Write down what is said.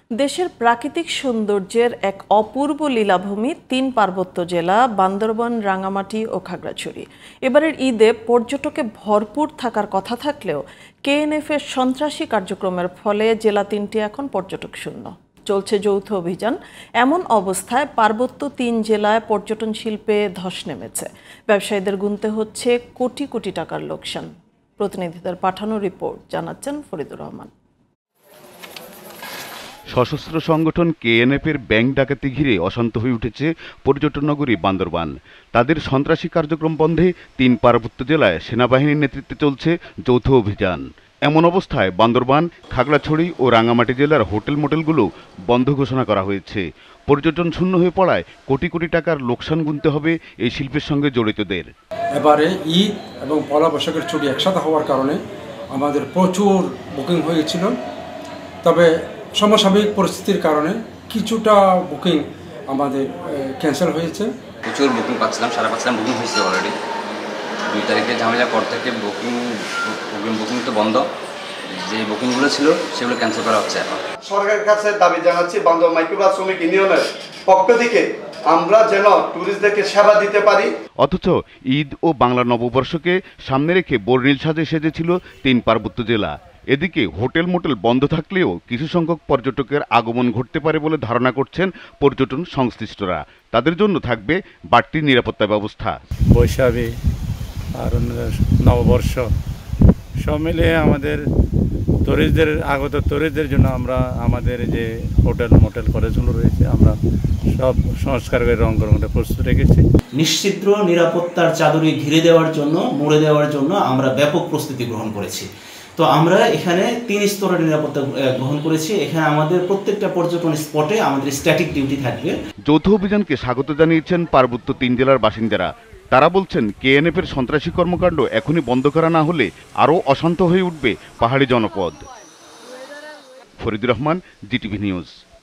দেশের প্রাকৃতিক সৌন্দর্যের এক অপূর্ব লীলাভূমি ৩ পার্বত্য জেলা বান্দরবান, রাঙামাটি ও খাগড়াছড়ি। এবারের ঈদে পর্যটকে ভরপুর থাকার কথা থাকলেও কেএনএফ-এর সন্ত্রাসী কার্যক্রমের ফলে জেলা ৩টি এখন পর্যটক শূন্য। চলছে যৌথ অভিযান। এমন অবস্থায় পার্বত্য ৩ জেলায় পর্যটন শিল্পে ধস নেমেছে। ব্যবসায়ীদের গুনতে হচ্ছে কোটি কোটি টাকার লোকসান। প্রতিনিধিদের পাঠানো রিপোর্ট জানাচ্ছেন ফরিদুর রহমান। সশস্ত্র সংগঠন কেএনএফ-এর ব্যাংক ডাকাতি ঘিরে অশান্ত হয়ে উঠেছে পর্যটন নগরী বান্দরবান। তাদের সন্ত্রাসী কার্যক্রম বন্ধে ৩ পার্বত্য জেলায় সেনাবাহিনীর নেতৃত্বে চলছে যৌথ অভিযান। এমন অবস্থায় বান্দরবান, খাগড়াছড়ি ও রাঙামাটি জেলার হোটেল মোটেলগুলো বন্ধ ঘোষণা করা হয়েছে। পর্যটন শূন্য হয়ে পড়ায় কোটি কোটি টাকার লোকসান গুনতে হবে এই শিল্পের সঙ্গে জড়িতদের। এবারে ঈদ এবং পয়লা বৈশাখের ছুটি একসাথে হওয়ার কারণে আমাদের প্রচুর বুকিং হয়েছিল, তবে সমসাময়িক পরিস্থিতির কারণে কিছুটা বুকিং আমাদের ক্যান্সেল হয়েছে। প্রচুর বুকিং পাচ্ছিলাম, সারা পাচ্ছিলাম, বুকিং হয়েছে অলরেডি। 2 তারিখে ঝামেলা পর থেকে বুকিং তো বন্ধ, যে বুকিংগুলো ছিল সেগুলো ক্যান্সেল করা হচ্ছে। এখন সরকারের কাছে দাবি জানাচ্ছি বান্দরবান মাইক্রোবাস শ্রমিক ইউনিয়নের পক্ষ থেকে আমরা যেন ট্যুরিস্টদেরকে সেবা দিতে পারি। অথচ ঈদ ও বাংলা নববর্ষকে সামনে রেখে বর্ণিল সাজে সেজেছিল 3 পার্বত্য জেলা। এদিকে হোটেল মোটেল বন্ধ থাকলেও কিছু সংখ্যক পর্যটকের আগমন ঘটতে পারে বলে ধারণা করছেন পর্যটন সংশ্লিষ্টরা। তাদের জন্য থাকবে বাড়তি নিরাপত্তা ব্যবস্থা। বৈশাখী আর নববর্ষ সব মিলিয়ে আমাদের টুরিস্টদের জন্য আমরা আমাদের যে হোটেল মোটেল কলেজগুলো রয়েছে আমরা সব সংস্কার করে রং করে প্রস্তুত রেখেছি। নিশ্চিদ্র নিরাপত্তার চাদরে ঘিরে দেওয়ার জন্য, মুড়ে দেওয়ার জন্য আমরা ব্যাপক প্রস্তুতি গ্রহণ করেছি। তো আমরা এখানে 3 স্তরের নিরাপত্তা গ্রহণ করেছি। এখানে আমাদের প্রত্যেকটা পর্যটন স্পটে আমাদের স্ট্যাটিক ডিউটি থাকবে। যৌথ অভিযানকে স্বাগত জানিয়েছেন পার্বত্য 3 জেলার বাসিন্দারা। তারা বলছেন কেএনএফ-এর সন্ত্রাসী কর্মকাণ্ড এখনই বন্ধ করা না হলে আরও অশান্ত হয়ে উঠবে পাহাড়ি জনপদ। Faridur Rahman, GTV news.